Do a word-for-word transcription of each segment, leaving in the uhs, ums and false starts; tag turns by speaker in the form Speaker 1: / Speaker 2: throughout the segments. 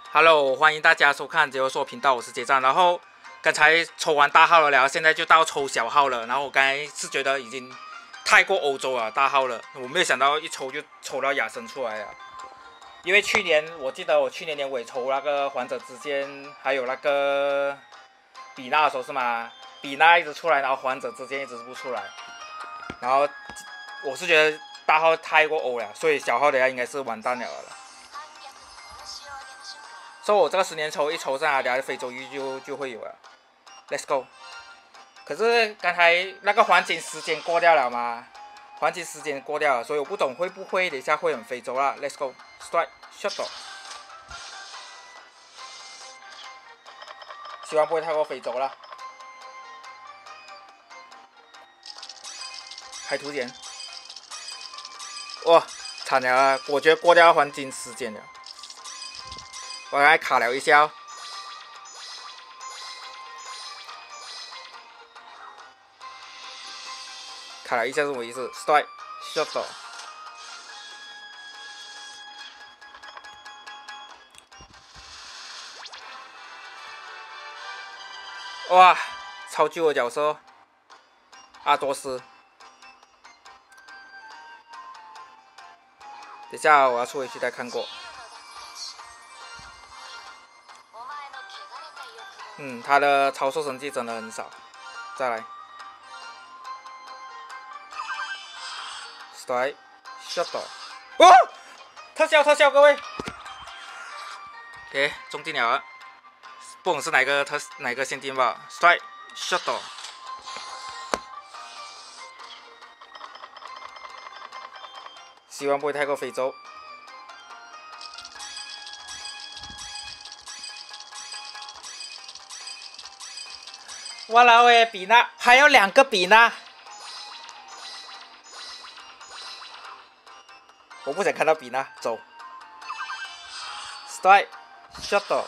Speaker 1: Hello，欢迎大家收看解忧说频道，我是结账。然后刚才抽完大号了，然后现在就到抽小号了。然后我刚才是觉得已经太过欧洲了，大号了，我没有想到一抽就抽到亚森出来了。因为去年我记得我去年年尾抽那个皇者之剑，还有那个比纳的时候是吗？比纳一直出来，然后皇者之剑一直不出来。然后我是觉得大号太过欧了，所以小号的话应该是完蛋了了。所以我这个十年抽一抽上来，等下非洲鱼就就会有了。Let's go。可是刚才那个黄金时间过掉了吗？黄金时间过掉了，所以我不懂会不会等一下会很非洲啦。Let's go。Strike shot。希望不会太过非洲了。海图简。哇，惨了啊！我觉得过掉黄金时间了。我刚才卡了一下、哦，卡了一下是什么意思 ？Strike shot。哇，超级的角色，阿多斯。等一下我要出回去再看过。嗯，他的超速成绩真的很少。再来 ，Strike shot。哦，特效特效，各位。OK， 中定了。不懂是哪个特哪个限定吧 ？Strike shot。希望不会太过非洲。哇啦喂，比纳还有两个比纳，我不想看到比纳，走。Strike shot。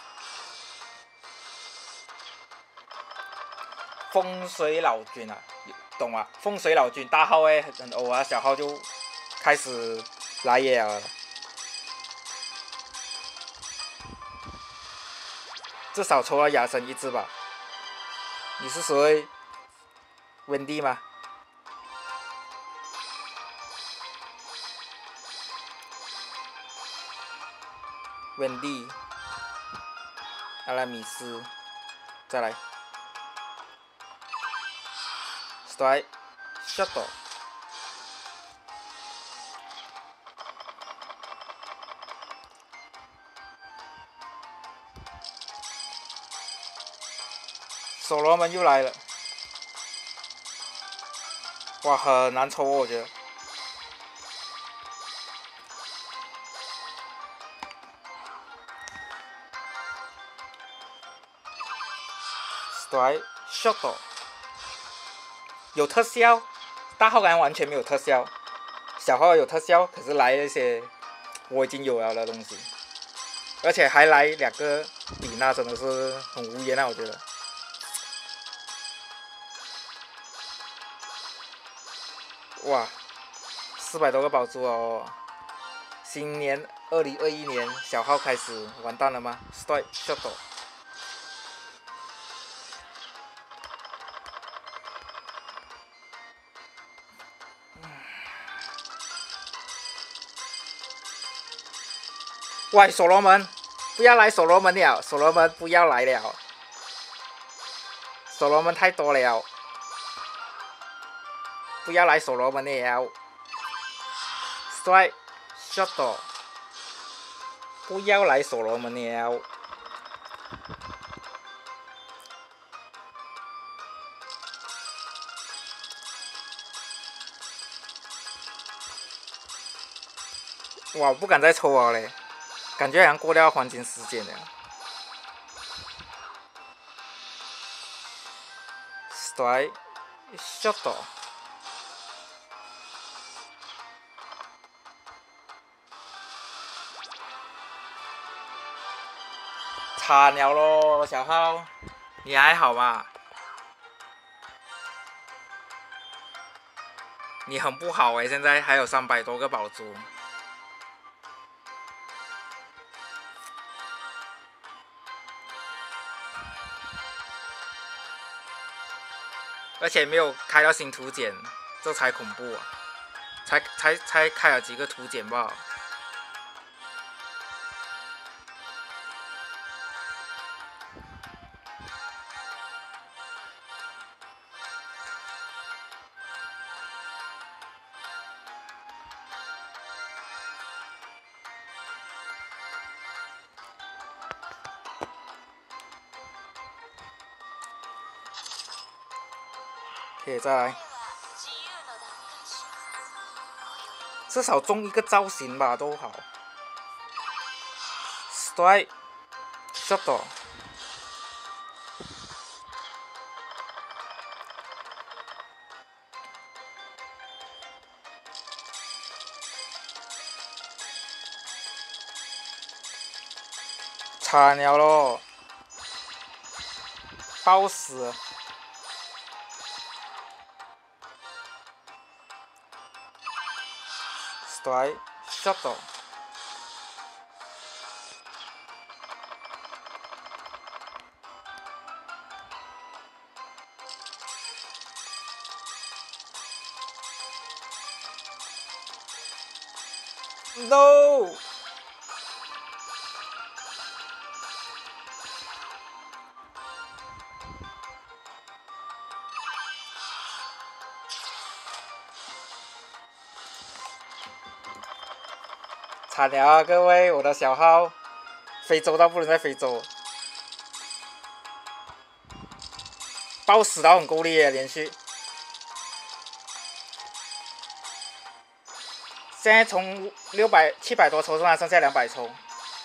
Speaker 1: 风水老君啊，懂吗？风水老君大号哎很欧啊，小号就开始来也了。至少抽了亚森一只吧。你是谁？温蒂吗？温蒂，阿拉米斯，再来 ，Strike shot。所罗门又来了，哇，很难抽，我觉得。Strike shot。有特效，大号感觉完全没有特效，小号有特效，可是来一些我已经有了的东西，而且还来两个比纳，真的是很无言啊，我觉得。哇，四百多个宝珠哦！新年二零二一年小号开始完蛋了吗 ？Strike shot。喂，所罗门，不要来所罗门了，所罗门不要来了，所罗门太多了，不要来所罗门了。Strike shot。不要来所罗门了。哇，我不敢再抽了嘞，感觉好像过掉黄金时间了。Strike shot。惨了咯，小号，你还好吧？你很不好哎，现在还有三百多个宝珠。 而且没有开到新图鉴，这才恐怖啊！才才才开了几个图鉴吧。可以再来，至少中一个造型吧都好。Strike shot， 惨了咯，爆死！ Strike shot， No！ 惨了啊，各位，我的小号非洲到不能再非洲，爆死到很够力耶，连续。现在从六百七百多抽，现在剩下两百抽。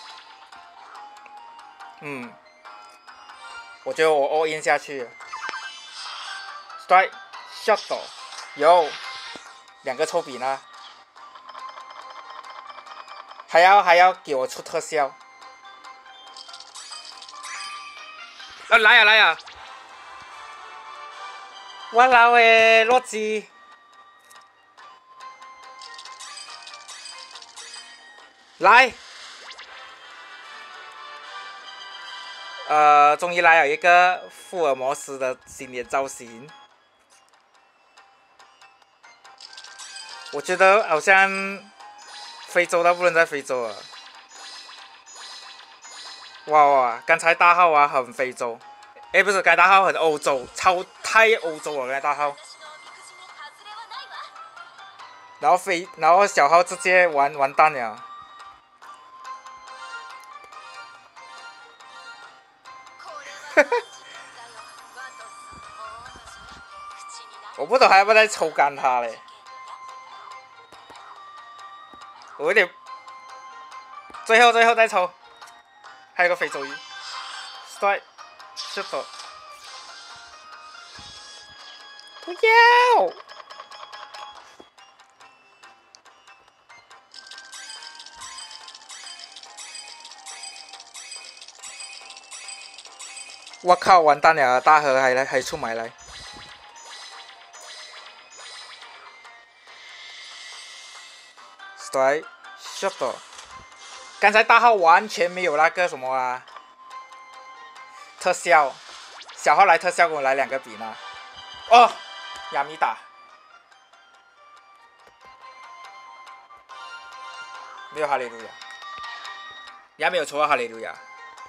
Speaker 1: 嗯，我觉得我 all in 下去了。Strike shot 有两个抽饼呢。 还要还要给我出特效！啊来呀来呀！我老诶，洛基！来！呃，终于来了一个福尔摩斯的新年造型。我觉得好像。 非洲到不能再非洲了！哇哇，刚才大号啊很非洲，哎不是，刚才大号很欧洲，超太欧洲了，刚才大号。然后飞，然后小号直接完完蛋了。哈哈，我不懂还要不要再抽干他嘞？ 我有点，最后最后再抽，还有个非洲鱼 ，strike， shot， 不要！我靠，完蛋了！大河还来还出买来 ，strike。 shot， 刚才大号完全没有那个什么啊，特效，小号来特效给我来两个笔呢。哦，亚米达，没有哈利路亚，也没有抽到哈利路亚。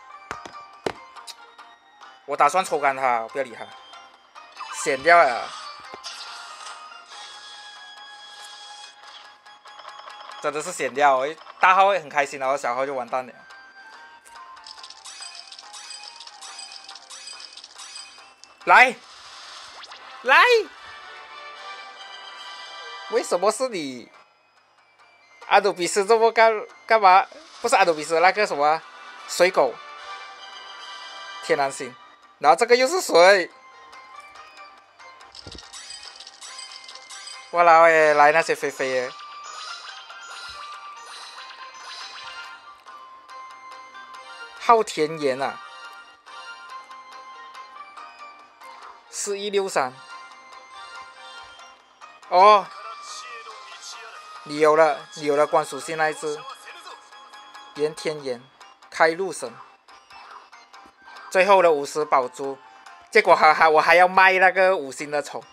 Speaker 1: 我打算抽干他，不要理他，显掉了。 真的是显掉，大号会很开心，然后小号就完蛋了。来，来，为什么是你？阿努比斯这么干干嘛？不是阿努比斯，那个什么水狗，天狼星，然后这个又是谁？我老诶，来那些飞飞诶。 昊田岩啊，四一六三。哦，你有了，你有了光属性那一只。岩天岩，开路神。最后的五十宝珠， 结果还还我还要卖那个五星的宠。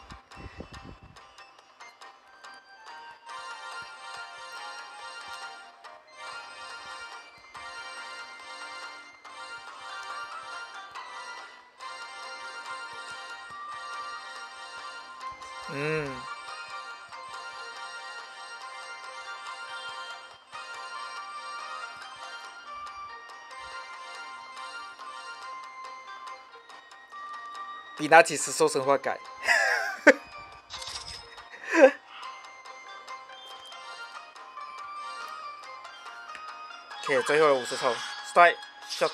Speaker 1: 嗯。比那几十兽神话改。OK， 最后的五十抽 ，strike shot。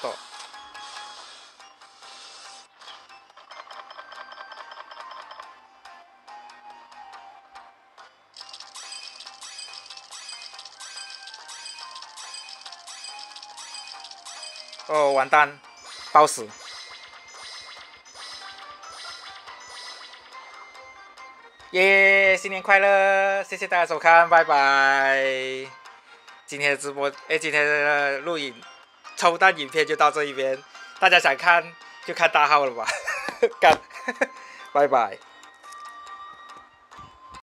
Speaker 1: 哦，完蛋，爆死！耶，新年快乐！谢谢大家收看，拜拜。今天的直播，哎，今天的录影抽弹影片就到这一边，大家想看就看大号了吧，干，拜拜。